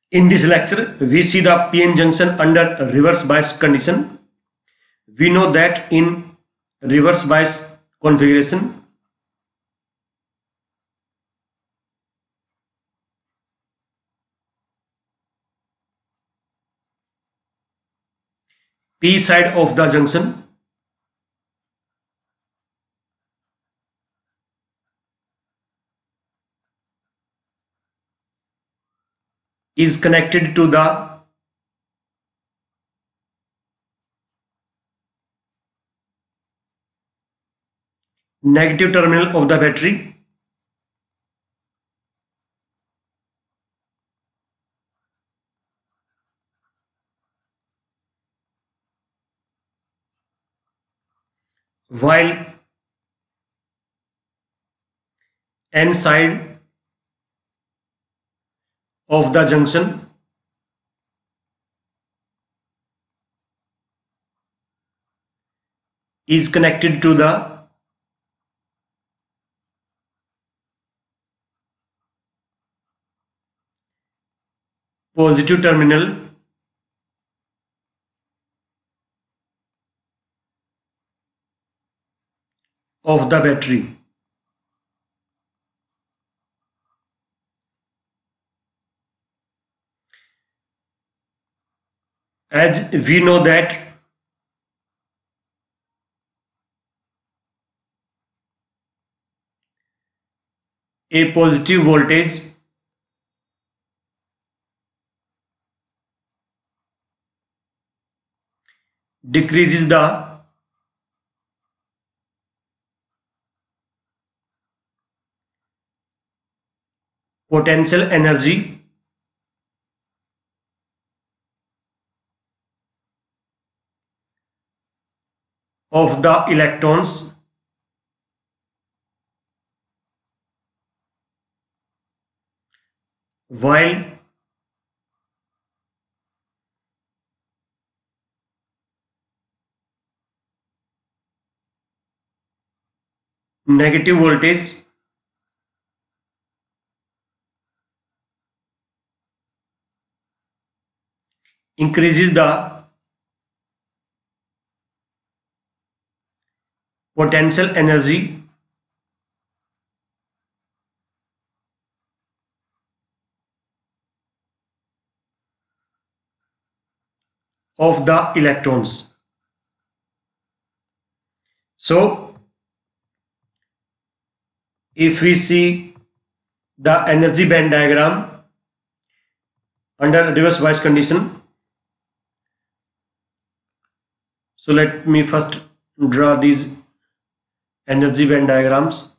In this lecture, we see the PN junction under reverse bias condition. We know that in reverse bias configuration, P side of the junction is connected to the negative terminal of the battery, while N side of the junction is connected to the positive terminal of the battery. As we know that a positive voltage decreases the potential energy of the electrons while negative voltage increases the potential energy of the electrons. So if we see the energy band diagram under reverse bias condition, so let me first draw these energy band diagrams.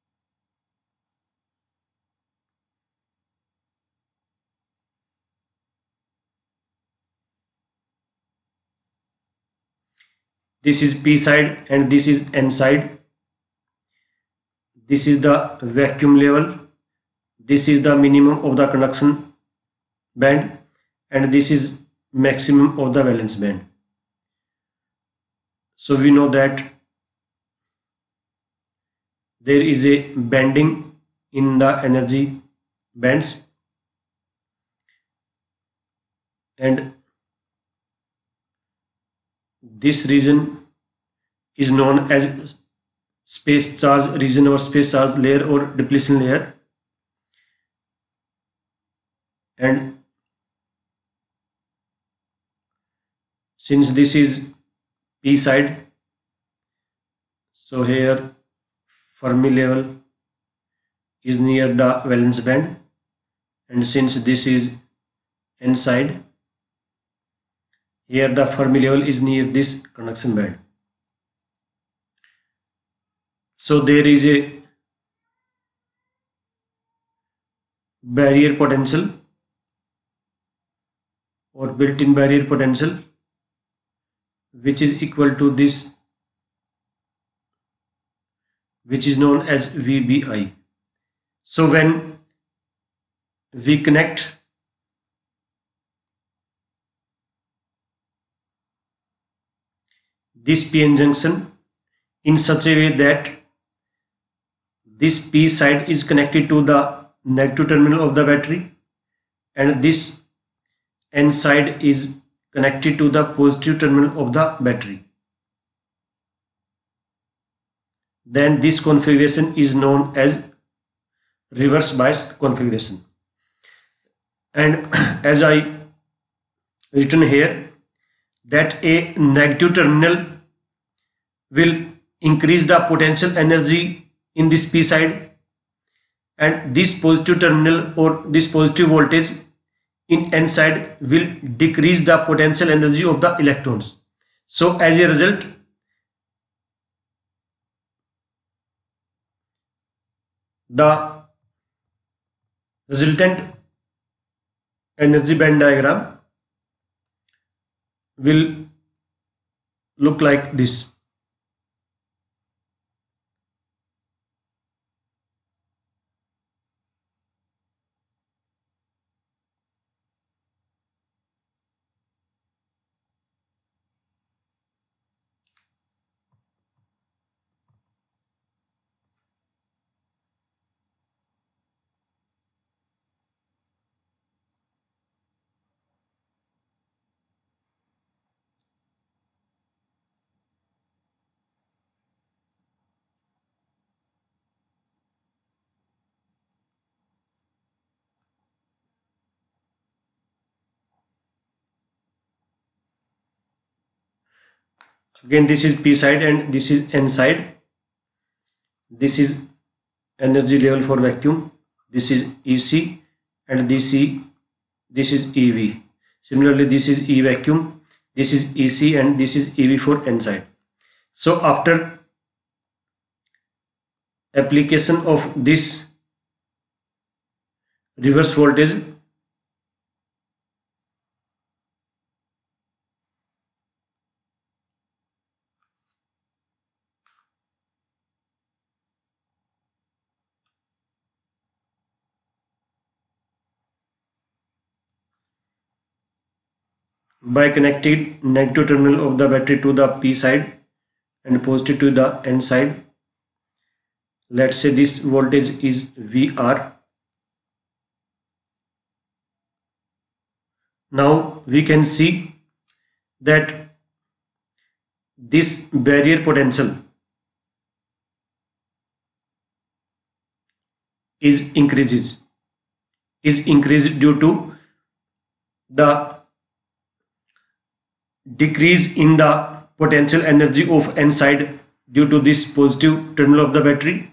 This is P side and this is N side. This is the vacuum level. This is the minimum of the conduction band and this is maximum of the valence band. So we know that there is a bending in the energy bands and this region is known as space charge region or space charge layer or depletion layer, and since this is P side, so here Fermi level is near the valence band, and since this is N side, here the Fermi level is near this conduction band. So there is a barrier potential or built-in barrier potential which is equal to this, which is known as VBI. So when we connect this PN junction in such a way that this P side is connected to the negative terminal of the battery and this N side is connected to the positive terminal of the battery. Then this configuration is known as reverse bias configuration. And as I written here, that a negative terminal will increase the potential energy in this P side, and this positive terminal or this positive voltage in N side will decrease the potential energy of the electrons. So as a result, the resultant energy band diagram will look like this. Again, this is P side and this is N side. This is energy level for vacuum. This is EC and this is EV. Similarly, this is E vacuum, this is EC and this is EV for N side. So after application of this reverse voltage, by connecting negative terminal of the battery to the P side and positive to the N side, let's say this voltage is VR. Now we can see that this barrier potential is increased due to the decrease in the potential energy of N side due to this positive terminal of the battery,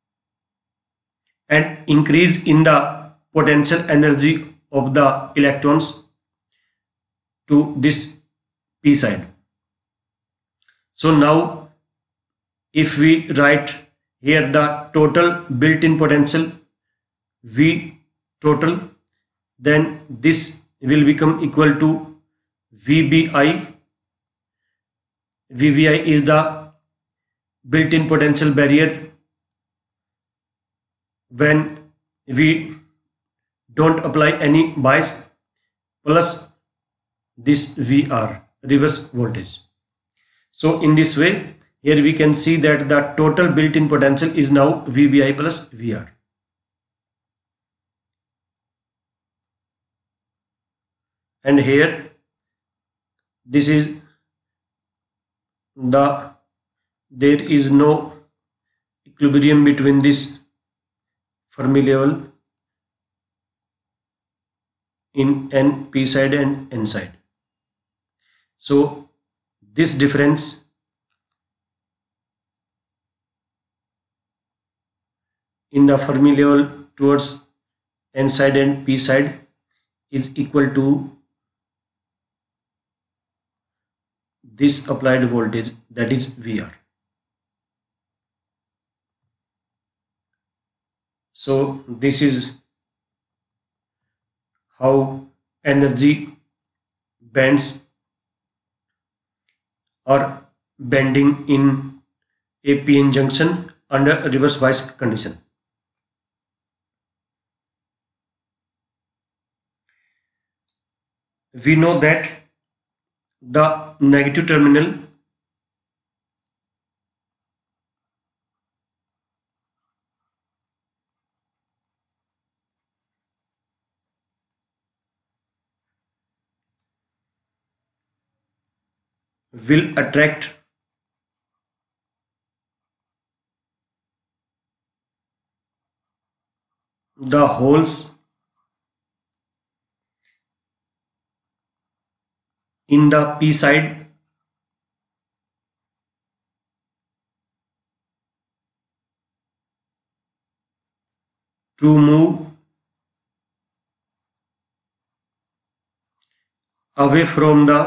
and increase in the potential energy of the electrons to this P side. So now if we write here the total built-in potential V total, then this will become equal to VBI. VBI is the built-in potential barrier when we don't apply any bias, plus this VR, reverse voltage. So in this way, here we can see that the total built-in potential is now VBI plus VR. And here this is there is no equilibrium between this Fermi level in N P side and N side. So this difference in the Fermi level towards N side and P side is equal to this applied voltage, that is VR. So this is how energy bands are bending in a PN junction under a reverse bias condition. We know that the negative terminal will attract the holes in the p side to move away from the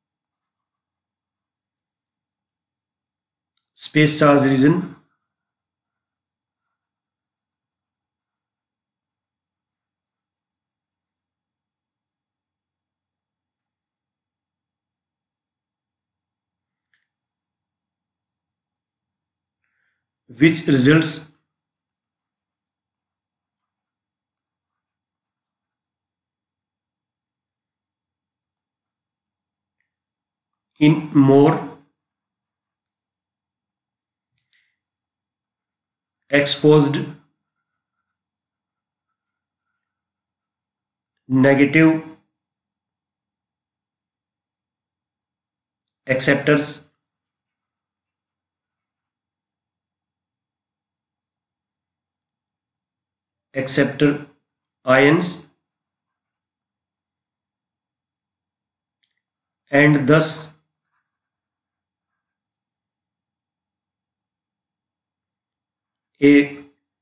space charge region which results in more exposed negative acceptors acceptor ions, and thus a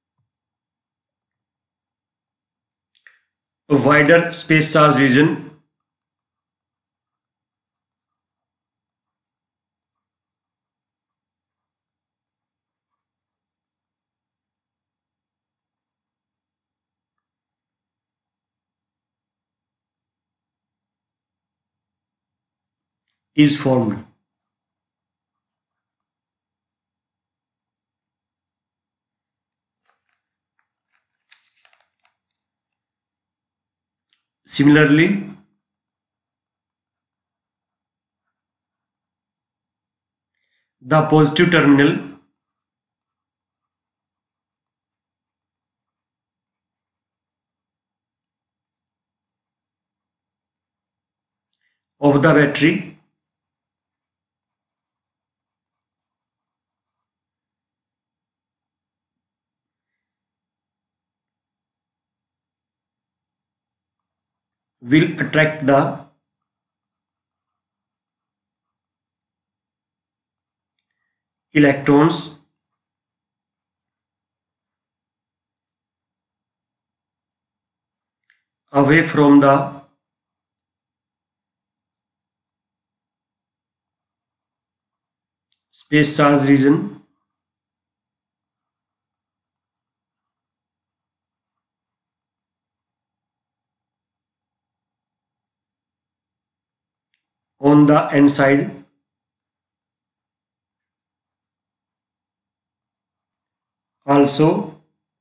wider space charge region is formed. Similarly, the positive terminal of the battery will attract the electrons away from the space charge region on the n side. Also,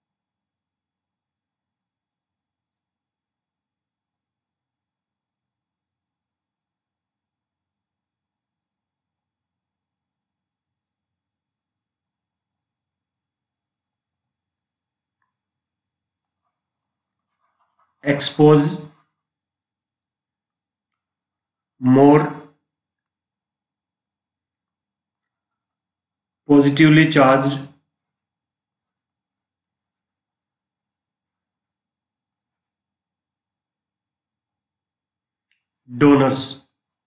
expose more positively charged donors.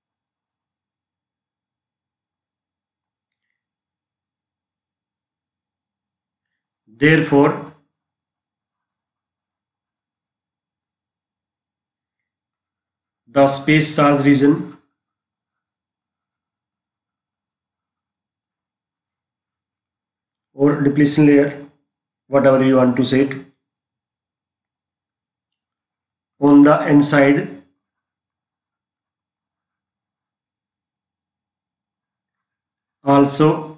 Therefore, the space charge region or depletion layer, whatever you want to say it, on the n side also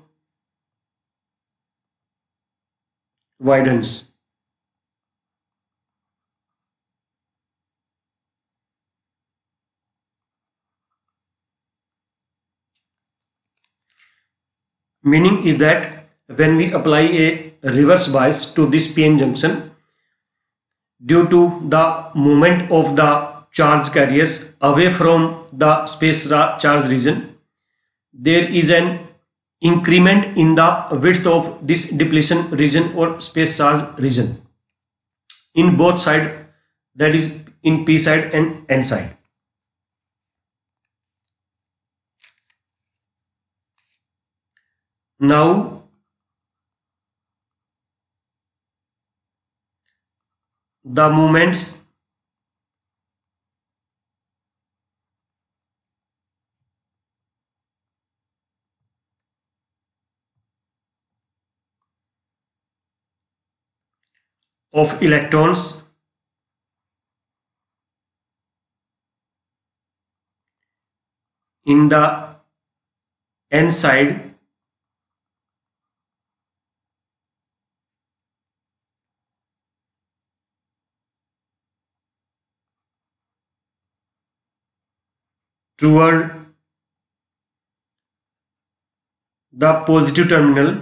widens. Meaning is that when we apply a reverse bias to this PN junction, due to the movement of the charge carriers away from the space charge region, there is an increment in the width of this depletion region or space charge region in both side, that is in p side and n side. Now the moments of electrons in the n side toward the positive terminal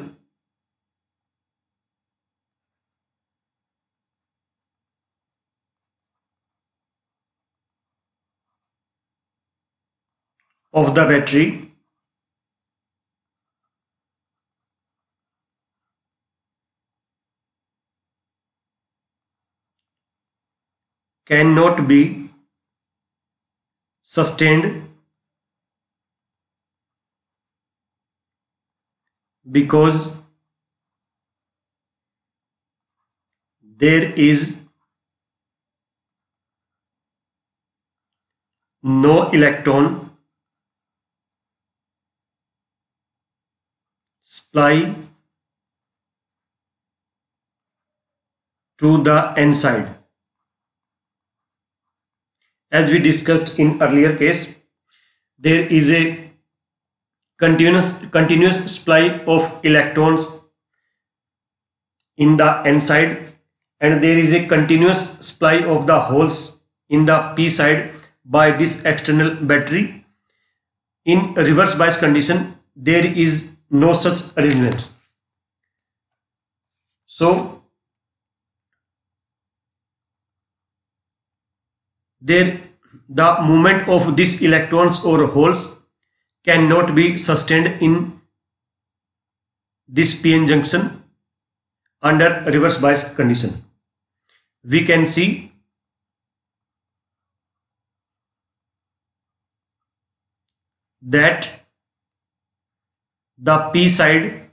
of the battery cannot be sustained because there is no electron supply to the n side. As we discussed in earlier case, there is a continuous supply of electrons in the n side, and there is a continuous supply of the holes in the p side by this external battery. In reverse bias condition, there is no such arrangement. So there the movement of these electrons or holes cannot be sustained in this p-n junction under reverse bias condition. We can see that the p side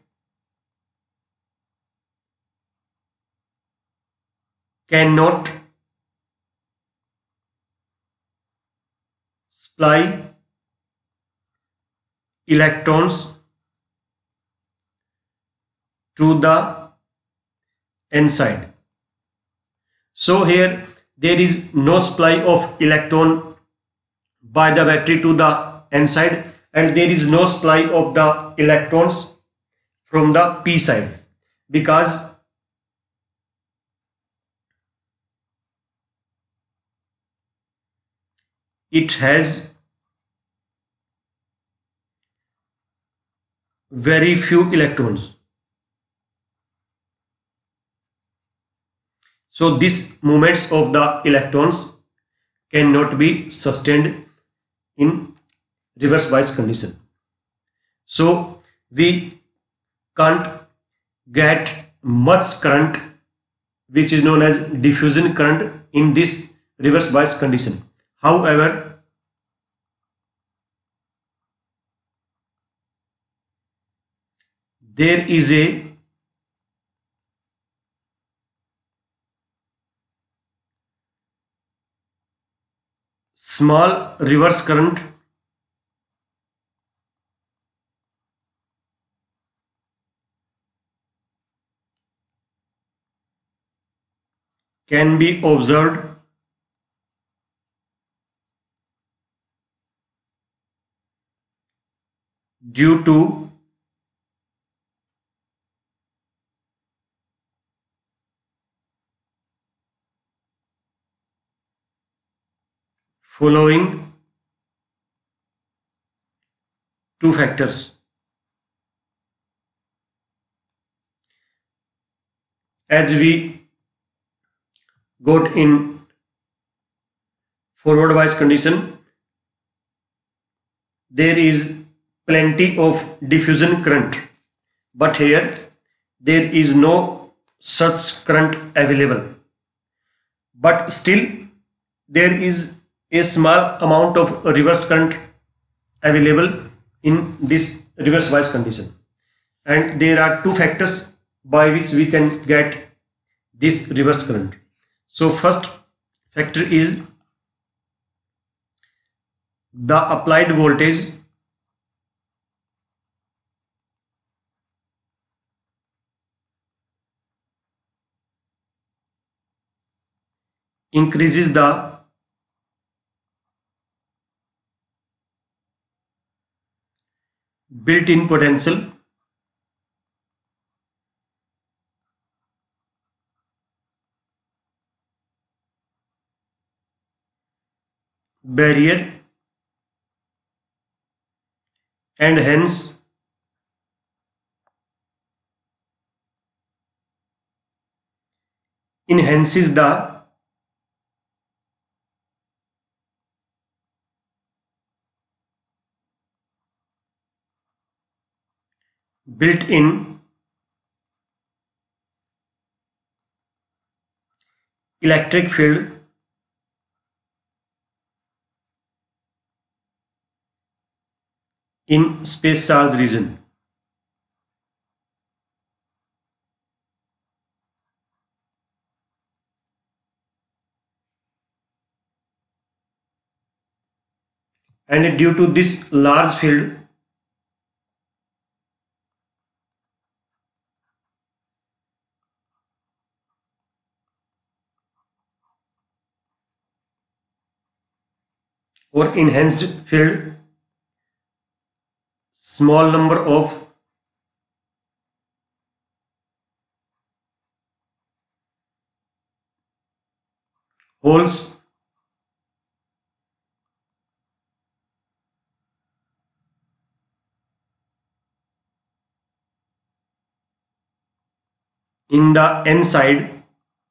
cannot supply electrons to the n side. So here there is no supply of electron by the battery to the n side, and there is no supply of the electrons from the p side, because it has very few electrons. So these movements of the electrons cannot be sustained in reverse bias condition. So we can't get much current, which is known as diffusion current, in this reverse bias condition. However, there is a small reverse current can be observed due to following two factors. As we got in forward bias condition, there is plenty of diffusion current, but here there is no such current available. But still there is a small amount of reverse current available in this reverse bias condition, and there are two factors by which we can get this reverse current. So first factor is the applied voltage increases the built-in potential barrier, and hence enhances the built-in electric field in space charge region. And due to this large field, or enhanced field, small number of holes in the n side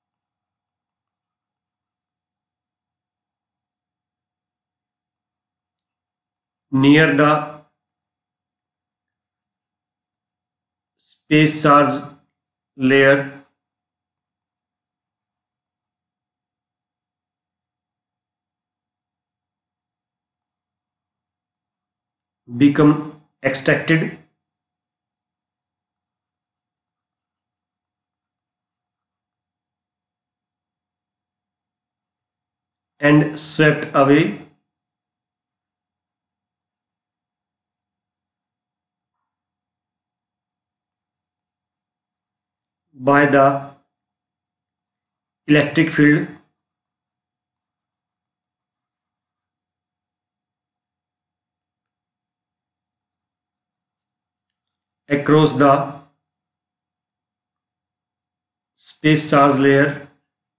near the space charge layer become extracted and swept away by the electric field across the space charge layer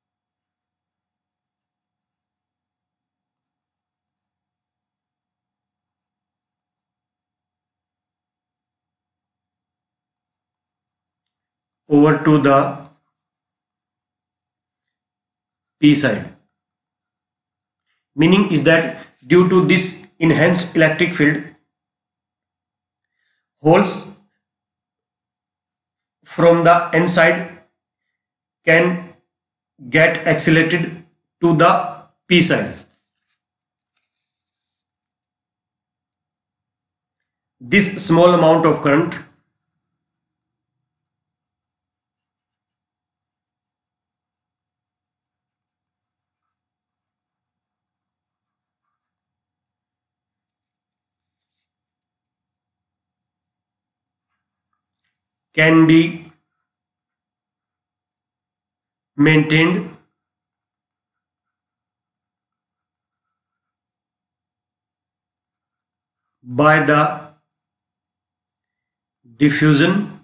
over to the p side. Meaning is that due to this enhanced electric field, holes from the n side can get accelerated to the p side. This small amount of current can be maintained by the diffusion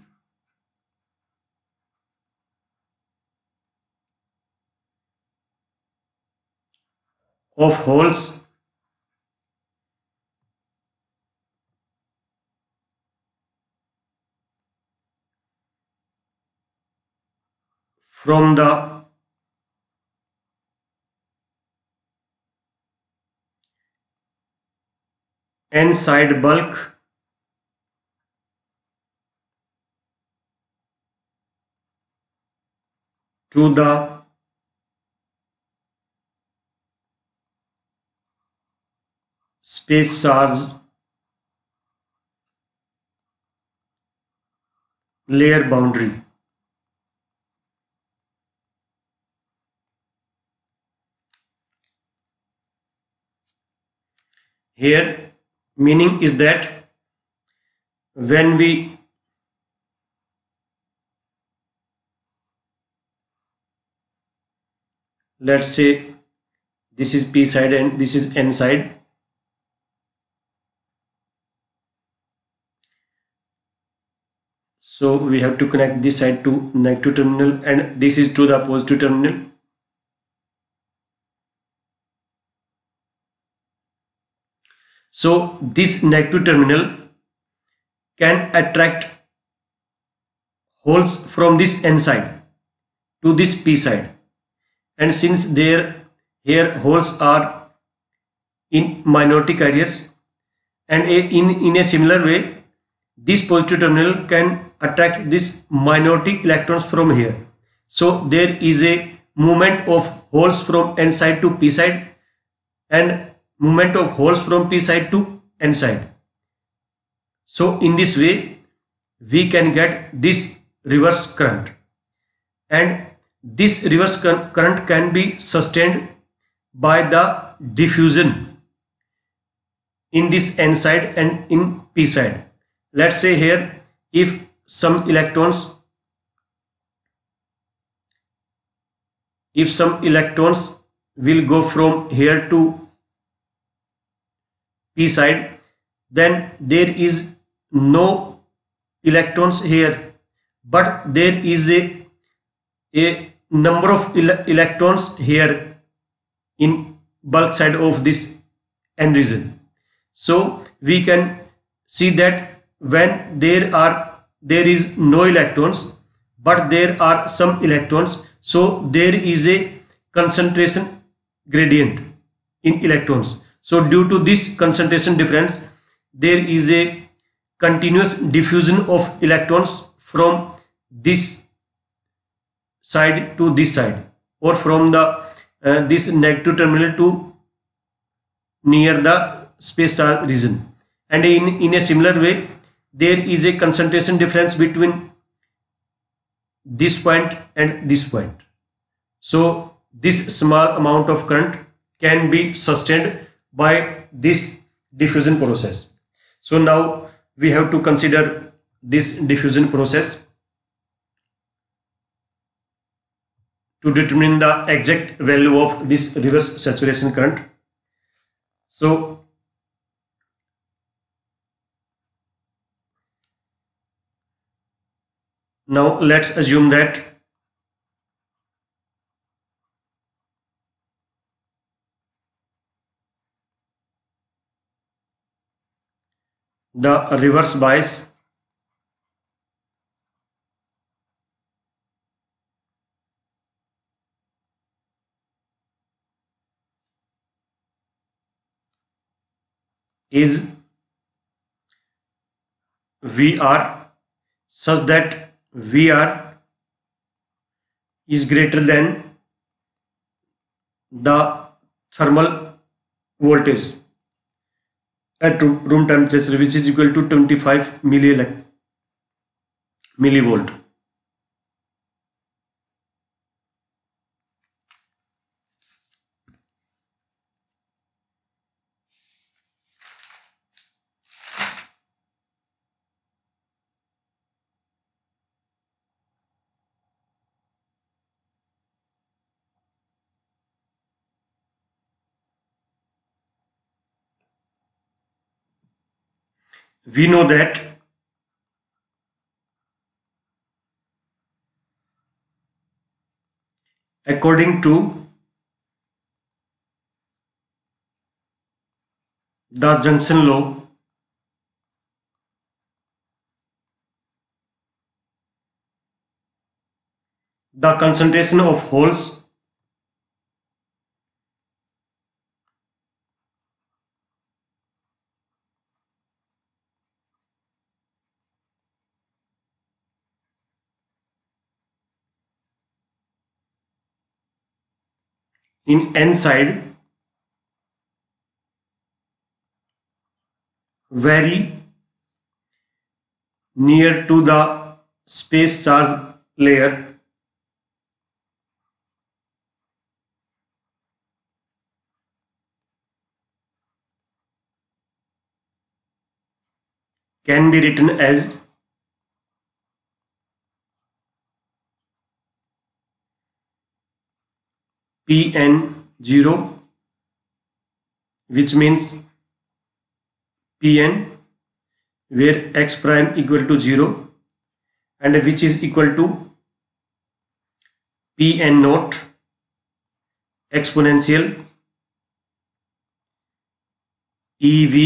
of holes from the n side bulk to the space charge layer boundary. Here meaning is that when we let's say this is p side and this is n side, so we have to connect this side to negative terminal and this is to the positive terminal. So this negative terminal can attract holes from this n side to this p side, and since there here holes are in minority carriers, and in a similar way this positive terminal can attract this minority electrons from here, so there is a movement of holes from n side to p side and movement of holes from p side to n side. So in this way we can get this reverse current, and this reverse current can be sustained by the diffusion in this n side and in p side. Let's say here if some electrons will go from here to p side, then there is no electrons here, but there is a number of electrons here in bulk side of this n region. So we can see that when there is no electrons but there are some electrons, so there is a concentration gradient in electrons. So due to this concentration difference there is a continuous diffusion of electrons from this side to this side, or from the this negative terminal to near the space charge region, and in a similar way there is a concentration difference between this point and this point. So this small amount of current can be sustained by this diffusion process. So now we have to consider this diffusion process to determine the exact value of this reverse saturation current. So now let's assume that the reverse bias is VR such that VR is greater than the thermal voltage at room temperature, which is equal to 25 millivolt. We know that according to the junction law, the concentration of holes in n side very near to the space charge layer can be written as Pn0, which means Pn where x prime equal to 0 and which is equal to Pn naught exponential EV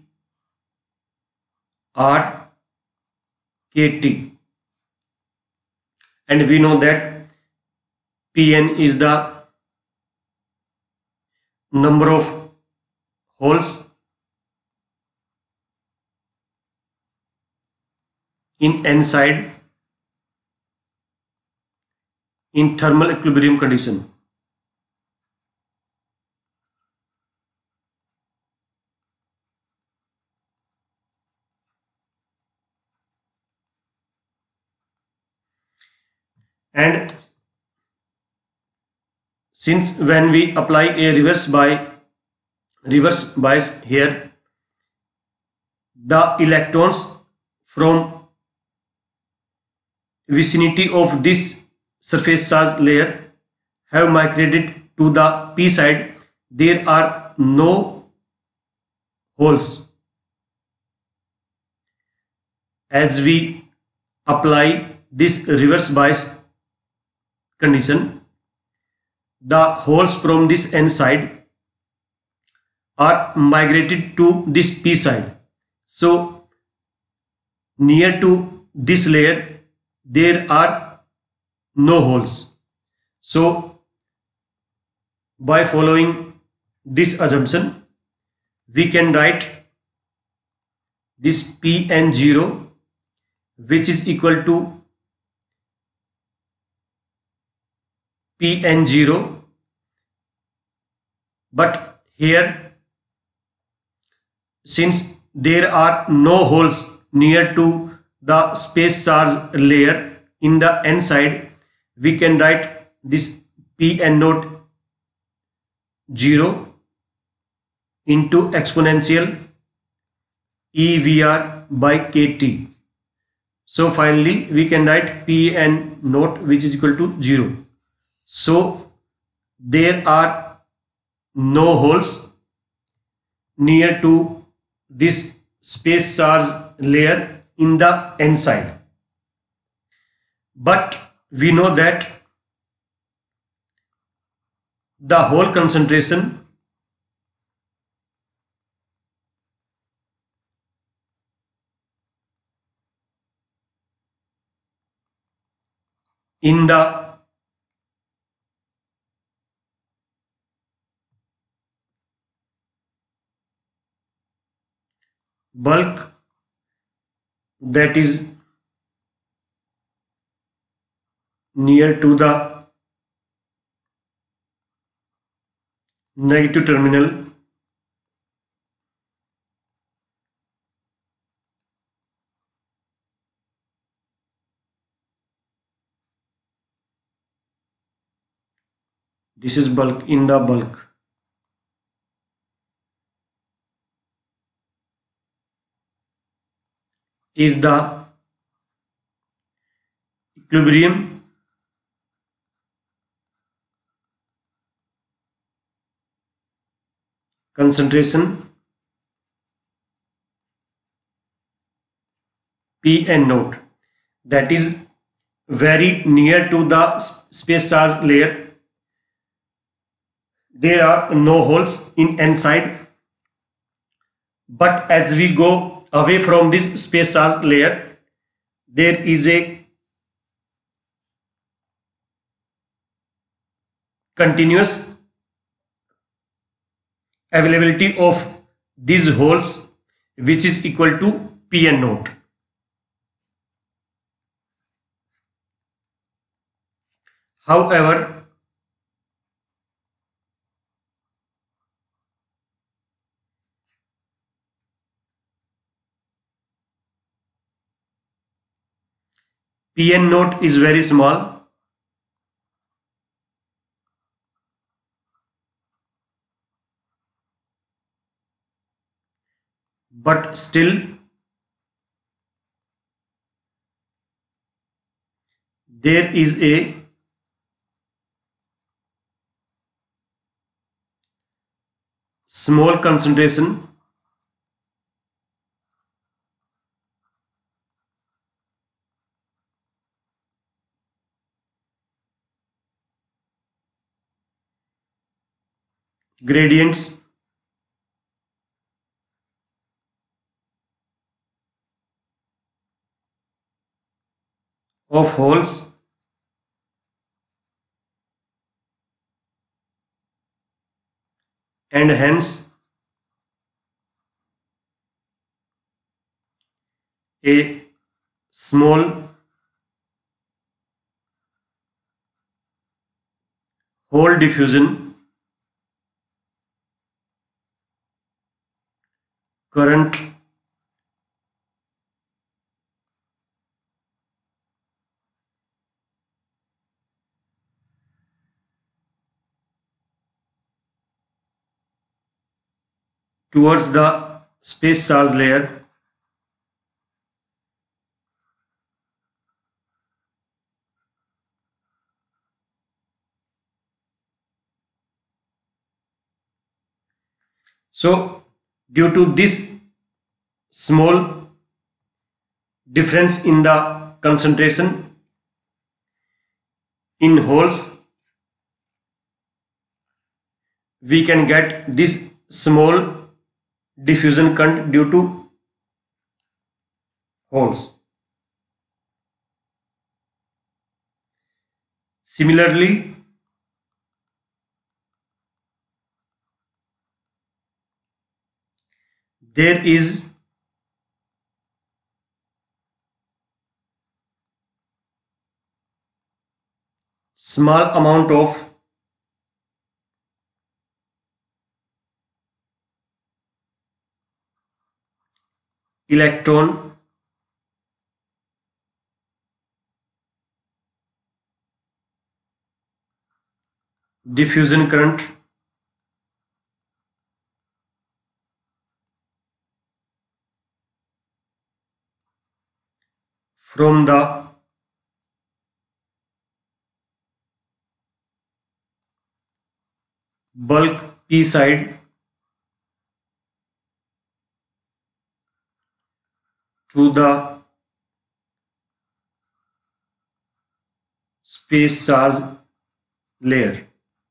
R kt, and we know that Pn is the number of holes in n side in thermal equilibrium condition. And since when we apply a reverse bias here, the electrons from vicinity of this surface charge layer have migrated to the p side. There are no holes. As we apply this reverse bias condition, the holes from this n side are migrated to this p side. So near to this layer there are no holes. So by following this assumption we can write this Pn0, which is equal to Pn0, but here since there are no holes near to the space charge layer in the n side, we can write this Pn naught 0 into exponential EVR by kt. So finally we can write Pn naught which is equal to 0. So there are no holes near to this space charge layer in the n side, but we know that the hole concentration in the bulk, that is near to the negative terminal, this is bulk, in the bulk is the equilibrium concentration Pn naught, that is very near to the space charge layer. There are no holes in n side, but as we go away from this space charge layer there is a continuous availability of these holes which is equal to Pn naught. However, PN note is very small, but still there is a small concentration gradients of holes and hence a small hole diffusion current towards the space charge layer. So due to this small difference in the concentration in holes, we can get this small diffusion current due to holes. Similarly, there is small amount of electron diffusion current from the bulk P side to the space charge layer.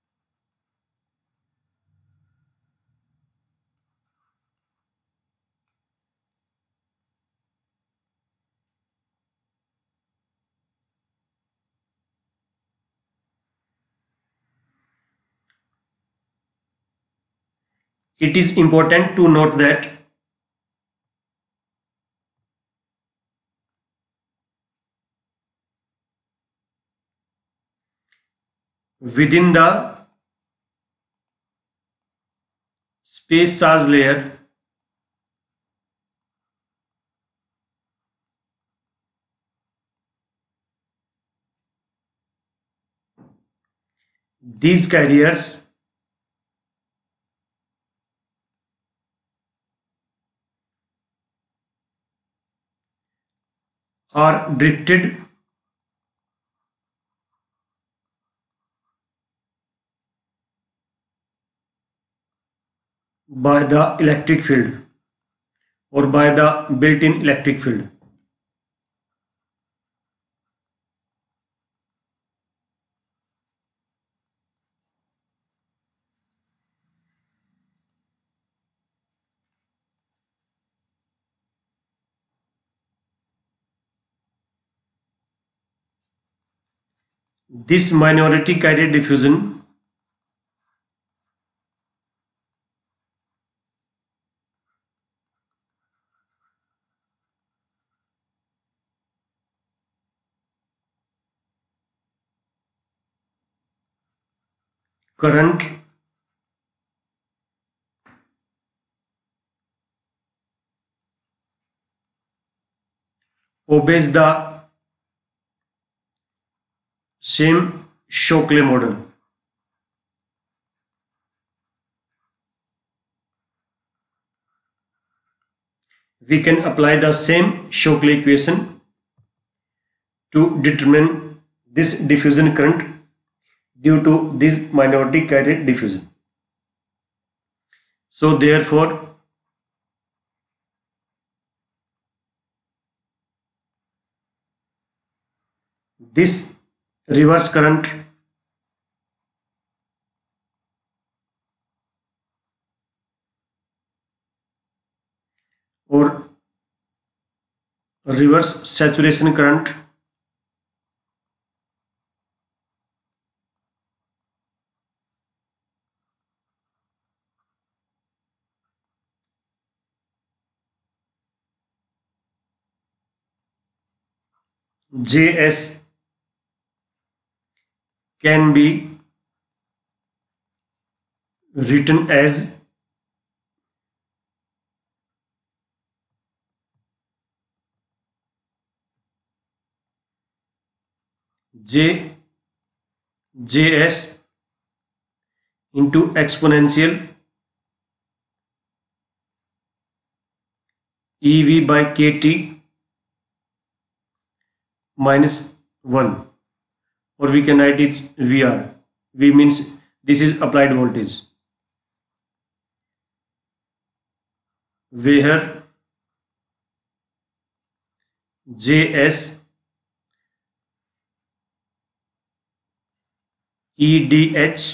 It is important to note that within the space charge layer, these carriers are drifted by the electric field or by the built-in electric field. This minority carrier diffusion current obeys the same Shockley model. We can apply the same Shockley equation to determine this diffusion current due to this minority carrier diffusion. So therefore this reverse current or reverse saturation current Js can be written as Js into exponential EV by KT minus 1, or we can write it VR. V means this is applied voltage, where Js EDH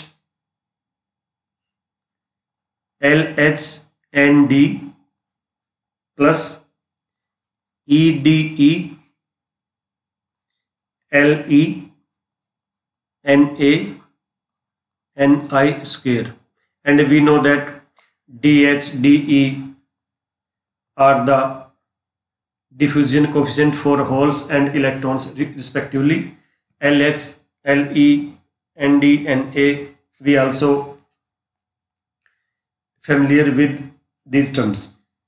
LH and D plus EDE LE NA NI square, and we know that DH DE are the diffusion coefficient for holes and electrons respectively. LH LE ND NA, we also familiar with these terms.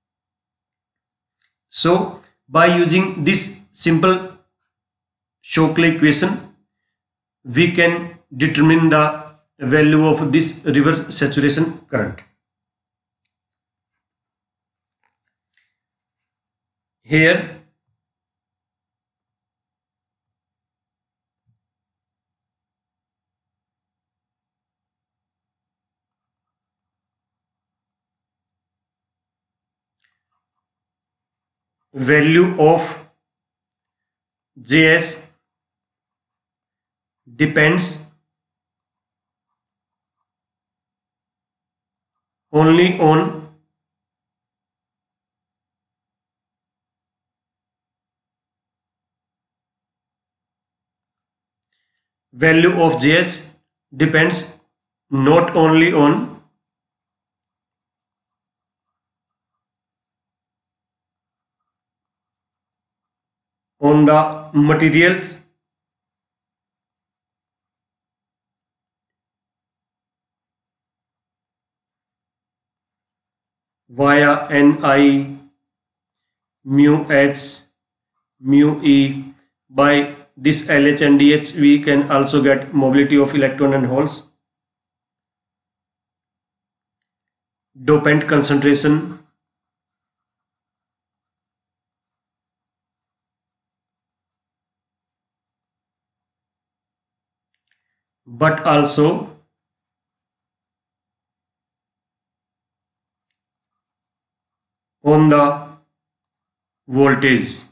So by using this simple Shockley equation, we can determine the value of this reverse saturation current. Here value of Js depends only on value of Js depends not only on the materials via Ni mu H mu E. By this LH and DH we can also get mobility of electron and holes, dopant concentration, but also on the voltage.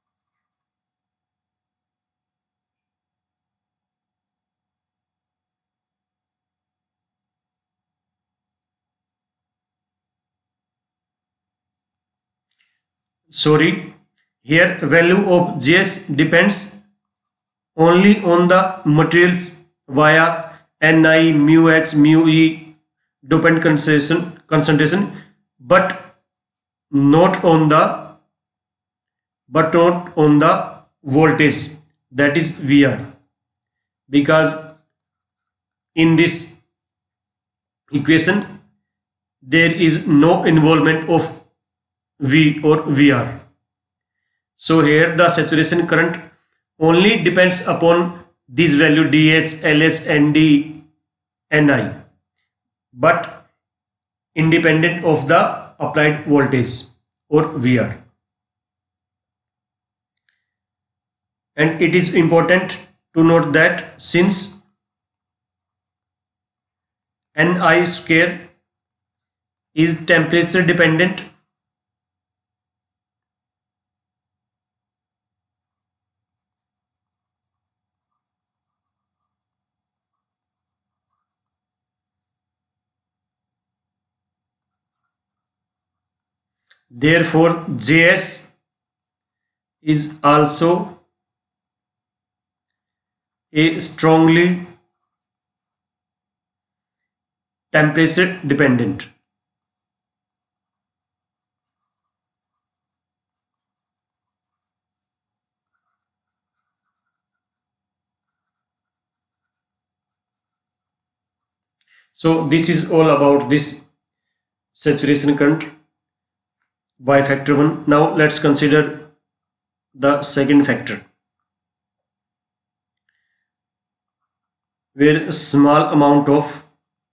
Sorry, here value of Js depends only on the materials via Ni mu H mu E dopant concentration, but not on the voltage, that is VR, because in this equation there is no involvement of V or VR. So here the saturation current only depends upon this value dH, LH, ND, Ni, but independent of the applied voltage or VR. And it is important to note that since Ni square is temperature dependent, therefore Js is also a strongly temperature dependent. So this is all about this saturation current by factor 1. Now let's consider the second factor, where a small amount of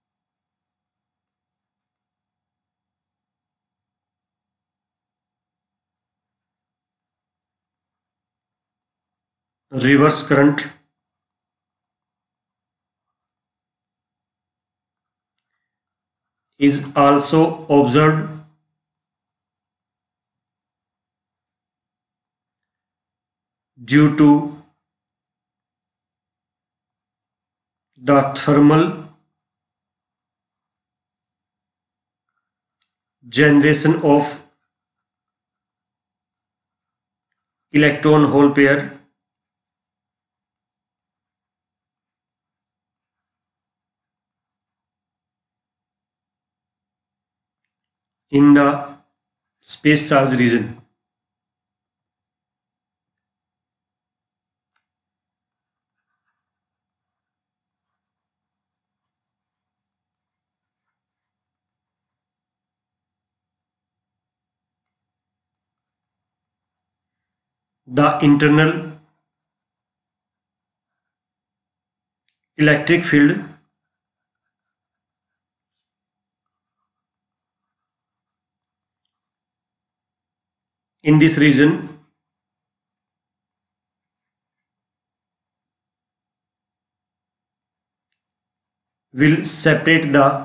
reverse current is also observed due to the thermal generation of electron hole pair in the space charge region. The internal electric field in this region will separate the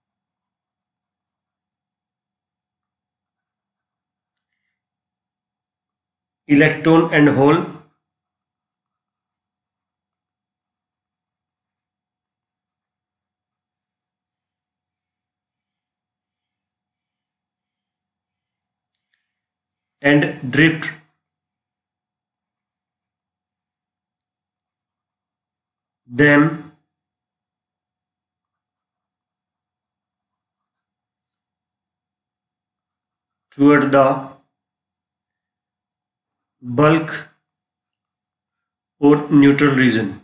electron and hole and drift them toward the bulk or neutral region.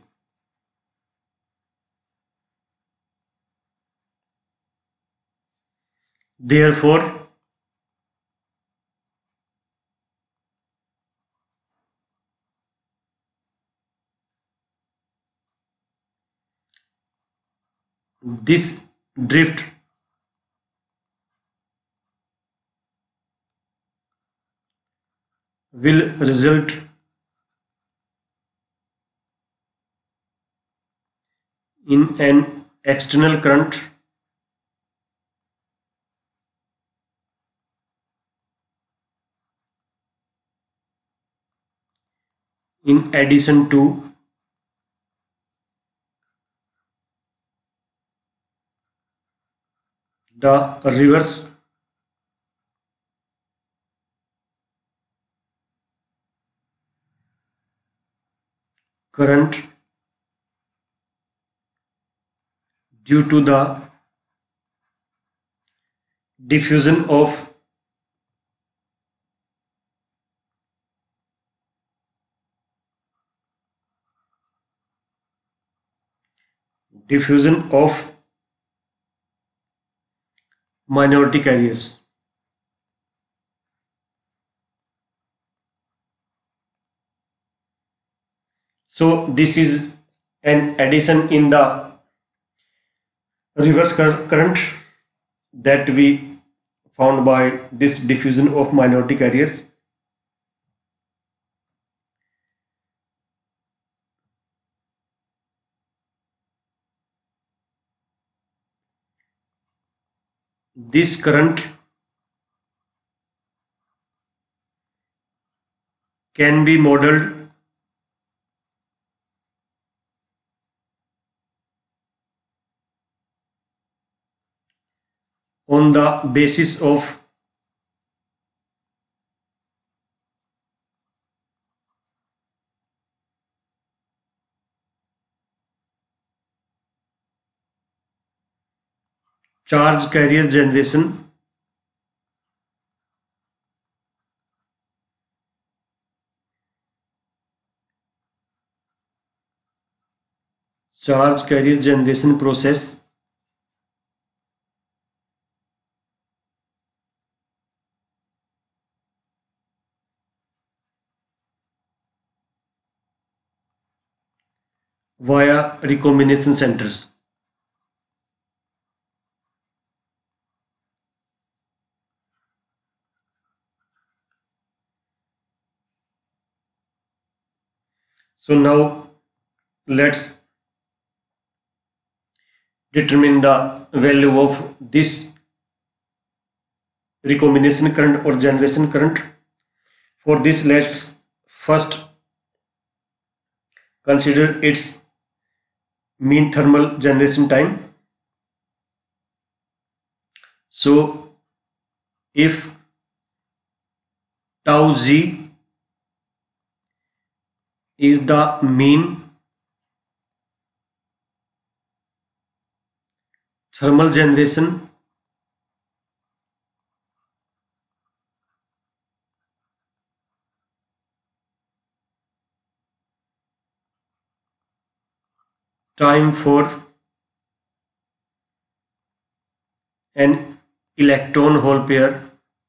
Therefore, this drift will result in an external current in addition to the reverse current due to the diffusion of diffusion of minority carriers. So this is an addition in the reverse current that we found by this diffusion of minority carriers. This current can be modeled on the basis of charge carrier generation, process via recombination centers. So now let's determine the value of this recombination current or generation current. For this, let's first consider its mean thermal generation time. So if tau z is the mean thermal generation time for an electron hole pair,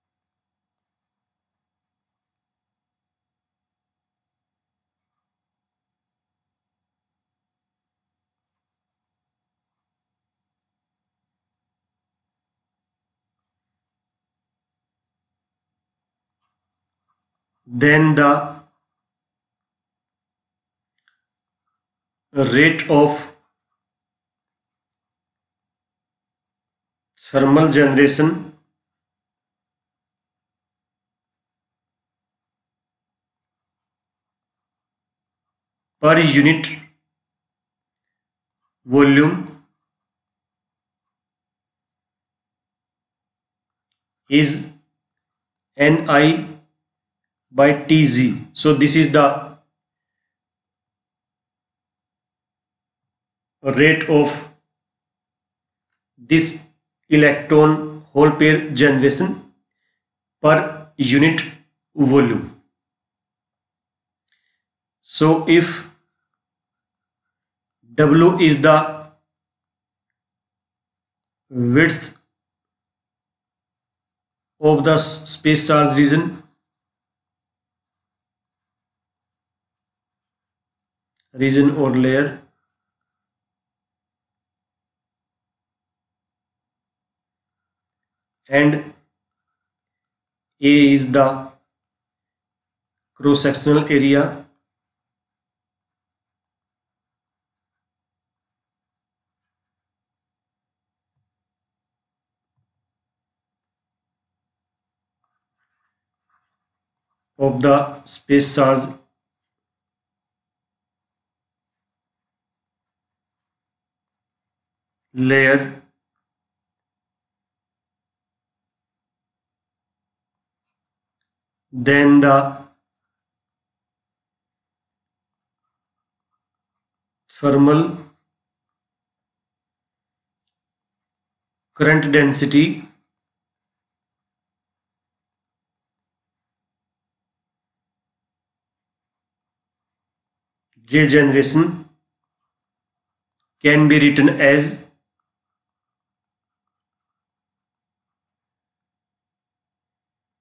then the rate of thermal generation per unit volume is Ni by Tz. So this is the rate of this electron hole pair generation per unit volume. So if W is the width of the space charge region or layer, and A is the cross-sectional area of the space charge layer, then the thermal current density J generation can be written as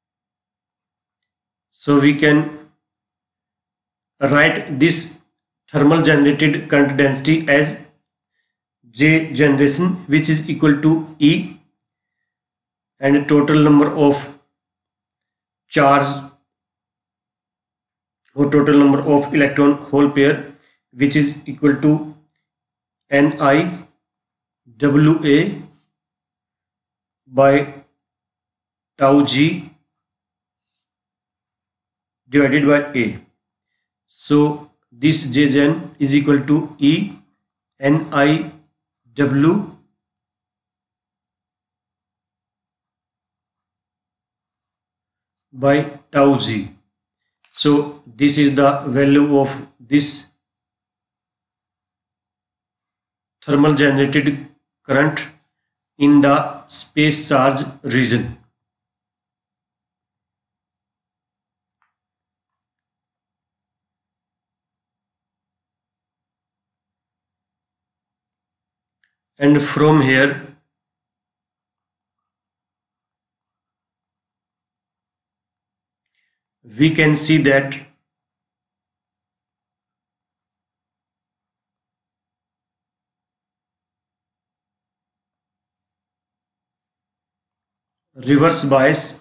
so we can write this thermal generated current density as J generation, which is equal to E, and total number of charge or total number of electron hole pair, which is equal to NiWa by tau G divided by A. So this Jgen is equal to E NiW by tau G. So this is the value of this thermal generated current in the space charge region. And from here we can see that reverse bias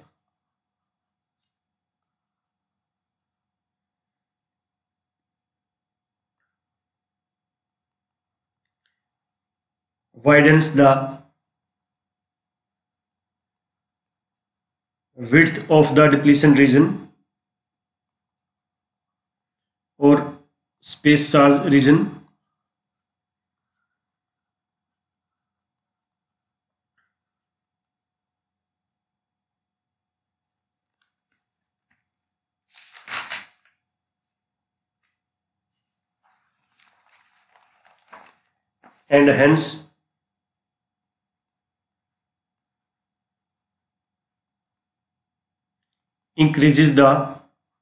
widens the width of the depletion region or space charge region, and hence increases the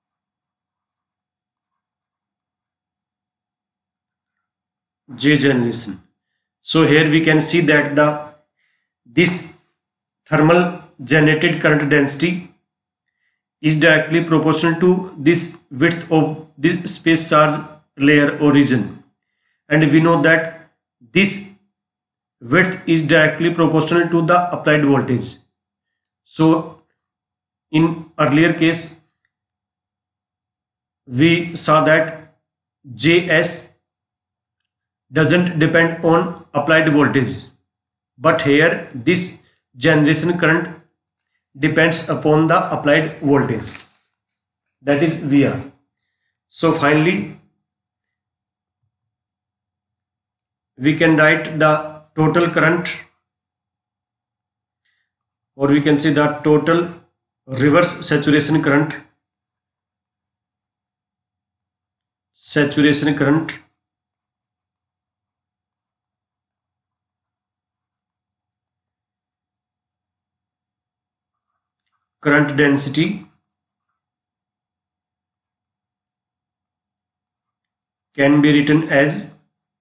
J generation. So here we can see that this thermal generated current density is directly proportional to this width of this space charge layer or region, and we know that this width is directly proportional to the applied voltage. So in earlier case we saw that Js doesn't depend on applied voltage, but here this generation current depends upon the applied voltage, that is VR. So finally we can write the total current, or we can say the total reverse saturation current current density can be written as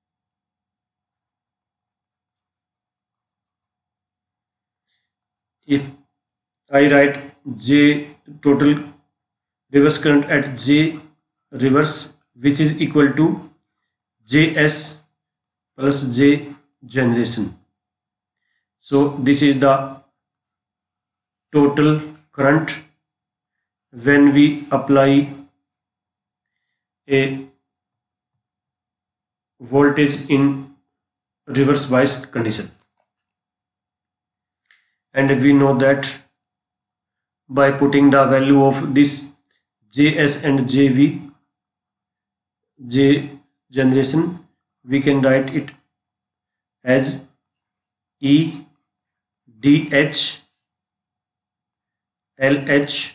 if I write J total reverse current at J reverse, which is equal to Js plus J generation. So this is the total current when we apply a voltage in reverse bias condition. And we know that by putting the value of this Js and J generation, we can write it as E dH LH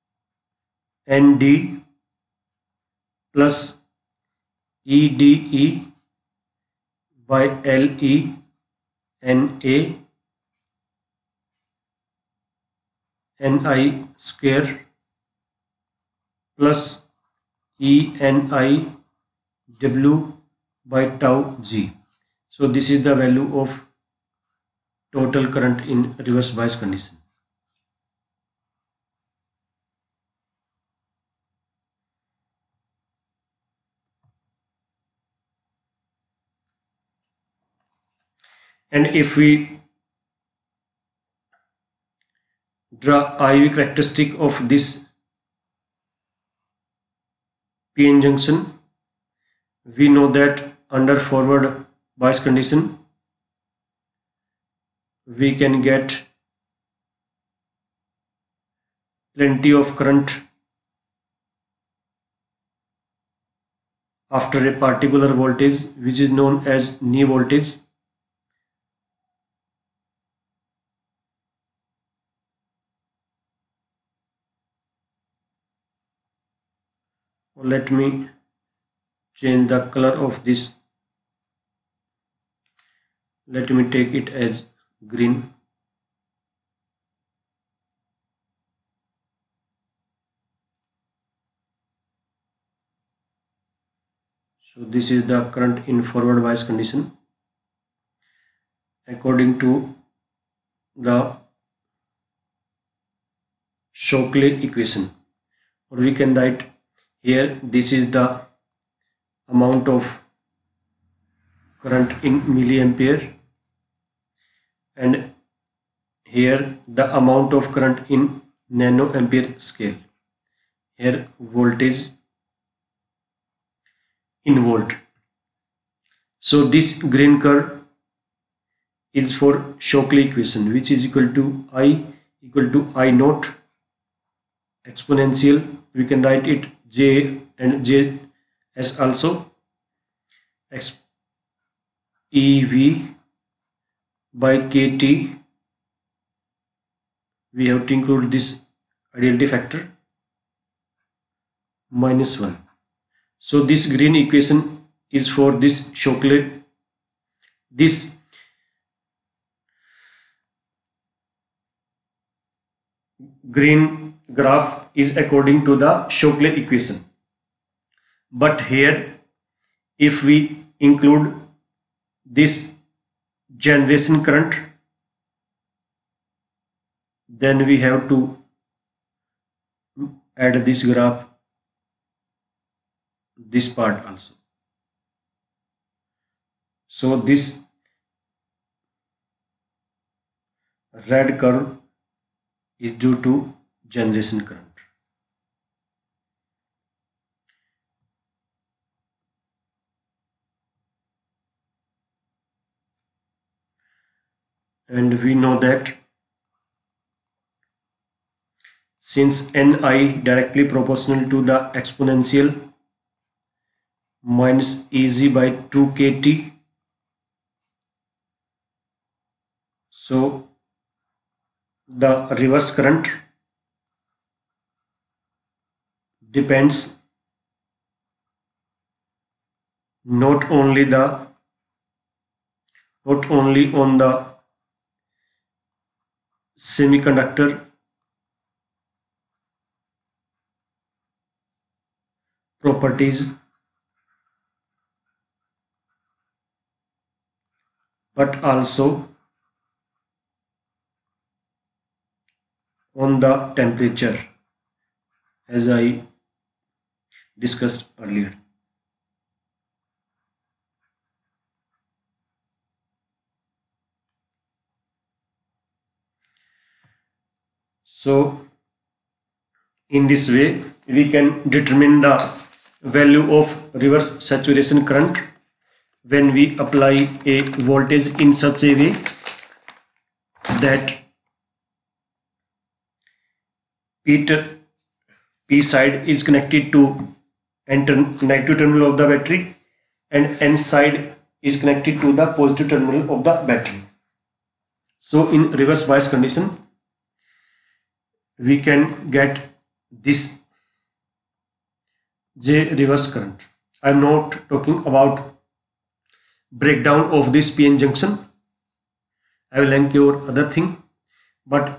ND plus EDE by LE NA NI square plus ENI W by tau G. So this is the value of total current in reverse bias condition. And if we draw IV characteristic of this PN junction, we know that under forward bias condition we can get plenty of current after a particular voltage, which is known as knee voltage. Let me change the color of this. Let me take it as green. So this is the current in forward bias condition according to the Shockley equation, or we can write here this is the amount of current in milliampere, and here the amount of current in nanoampere scale, here voltage in volt. So this green curve is for Shockley equation, which is equal to I naught exponential, we can write it J and J as also EV by KT. We have to include this ideality factor -1. So this green equation is for this Shockley. This green graph is according to the Shockley equation. But here, if we include this generation current, then we have to add this graph, this part also. So this red curve is due to generation current. And we know that since Ni directly proportional to the exponential minus Ez by 2 kT, so the reverse current depends not only on the semiconductor properties, but also on the temperature, as I discussed earlier. So in this way we can determine the value of reverse saturation current when we apply a voltage in such a way that P side is connected to negative terminal of the battery and N side is connected to the positive terminal of the battery. So in reverse bias condition we can get this J reverse current. I am not talking about breakdown of this PN junction. I will link your other thing, but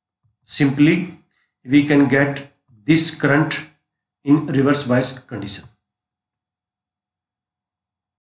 simply we can get this current in reverse bias condition.